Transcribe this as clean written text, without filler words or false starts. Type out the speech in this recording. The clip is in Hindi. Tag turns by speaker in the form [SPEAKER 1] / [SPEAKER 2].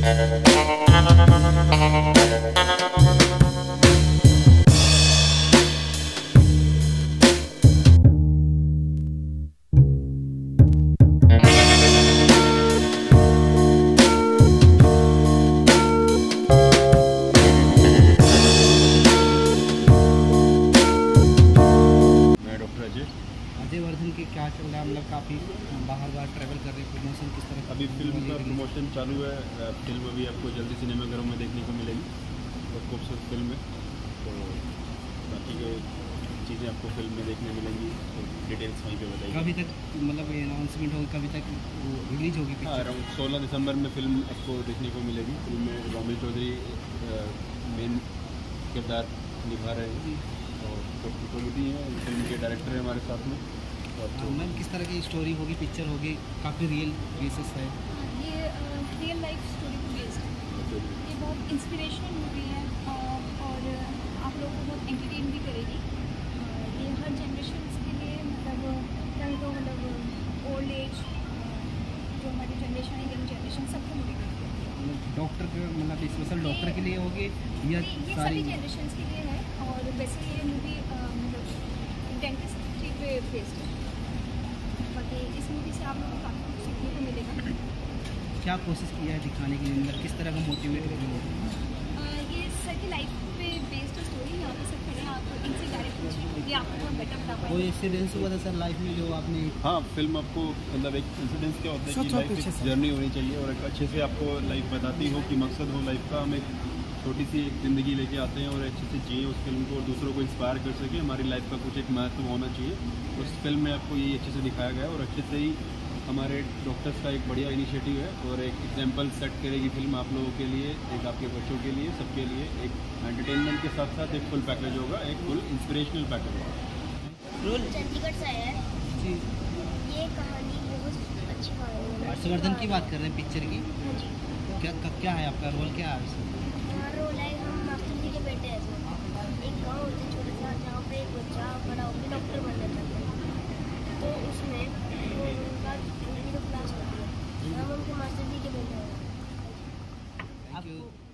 [SPEAKER 1] वर्धन के क्या चल रहा है, मतलब काफ़ी बाहर ट्रैवल कर रहे हैं, प्रमोशन किस तरह?
[SPEAKER 2] अभी फिल्म का प्रमोशन चालू है। फिल्म अभी आपको जल्दी सिनेमाघरों में देखने को मिलेगी और खूबसूरत फिल्म है, तो बाकी के चीज़ें आपको फिल्म में देखने मिलेंगी, तो डिटेल्स वहीं पे बताइए।
[SPEAKER 1] कभी तक मतलब अनाउंसमेंट होगी, कभी तक रिलीज होगी?
[SPEAKER 2] हाँ, अराउंड 16 दिसंबर में फिल्म आपको देखने को मिलेगी। फिल्म में रोमिल चौधरी मेन किरदार निभा रहे हैं और डॉक्टर कॉमेडी है, फिल्म के डायरेक्टर है हमारे साथ में।
[SPEAKER 1] मैम किस तरह की स्टोरी होगी, पिक्चर होगी? काफ़ी रियल बेसिस है
[SPEAKER 3] ये, रियल लाइफ स्टोरी को बेस्ड है। ये बहुत इंस्पिरेशनल मूवी है और आप लोगों को बहुत एंटरटेन भी करेगी। ये हर जनरेशन के लिए मतलब चाहे तो मतलब ओल्ड एज, जो हमारी जनरेशन है, यंग जनरेशन, सबको मूवी करती है।
[SPEAKER 1] डॉक्टर के मतलब स्पेशल डॉक्टर के लिए होगी या
[SPEAKER 3] ये
[SPEAKER 1] सारी
[SPEAKER 3] सभी जनरेशन के लिए है? और वैसे ये मूवी मतलब डेंटिस्ट्री पे बेस्ड है। बाकी इस मूवी से आप लोगों को काफ़ी कुछ सीखने को मिलेगा।
[SPEAKER 1] क्या कोशिश किया है दिखाने के लिए, मतलब किस तरह का मोटिवेट करना?
[SPEAKER 3] ये सर की लाइफ पे बेस्ड स्टोरी, यहाँ पे सर खड़े हैं, आप इनसे डायरेक्ट पूछिए, ये आपको बहुत बेटर बता पाएंगे।
[SPEAKER 1] कोई एक्सीडेंस हुआ था सर लाइफ में जो आपने?
[SPEAKER 2] हाँ, फिल्म आपको मतलब एक इंसिडेंस क्या होता है कि लाइफ एक जर्नी होनी चाहिए और एक अच्छे से आपको लाइफ बताती हो कि मकसद हो लाइफ का। हम एक छोटी सी एक ज़िंदगी लेके आते हैं और अच्छे से जिए उस फिल्म को और दूसरों को इंस्पायर कर सके। हमारी लाइफ का कुछ एक महत्व होना चाहिए, उस फिल्म में आपको ये अच्छे से दिखाया गया है और अच्छे से ही हमारे डॉक्टर्स का एक बढ़िया इनिशिएटिव है और एक एग्जाम्पल सेट करेगी फिल्म आप लोगों के लिए, एक आपके बच्चों के लिए, सबके लिए। एक एंटरटेनमेंट के साथ साथ एक फुल पैकेज होगा, एक फुल इंस्पिरेशनल पैकेज होगा।
[SPEAKER 4] चंडीगढ़ से आया है
[SPEAKER 1] जी,
[SPEAKER 4] ये कहानी बहुत अच्छी कहानी है।
[SPEAKER 1] हर्षवर्धन की बात कर रहे हैं पिक्चर की? क्या है आपका रोल, क्या है उसमें?
[SPEAKER 4] हमारा रोल है, हम मास्टर जी के बेटे हैं। एक गाँव होता है छोटा सा, जहाँ पे एक बच्चा बड़ा होकर डॉक्टर बनना चाहता है, तो उसमें वो उनका मिडिल क्लास होती है, हम उनके मास्टर जी के बेटे हैं।
[SPEAKER 1] आपको